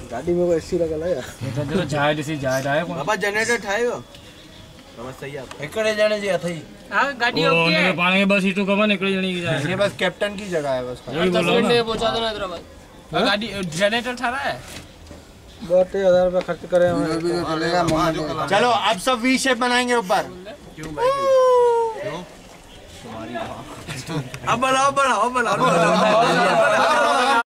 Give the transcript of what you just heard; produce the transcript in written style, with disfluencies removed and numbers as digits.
गाड़ी में एसी लगा ला यार ये तो देखो जाए जैसी जाए रहा है बाबा जनरेटर ठाएगा समझ सही है एकड़े जाने जी थई हां गाड़ी ओके है पानी के बस ही तो कवन एकड़े जणी की जाए ये बस कैप्टन की जगह है बस 10 मिनट में पहुंचा देना हैदराबाद गाड़ी जनरेटर ठहरा है 2000 रुपए खर्च करे चलो अब सब वी शेप बनाएंगे ऊपर क्यों भाई क्यों तुम्हारी अब बनाओ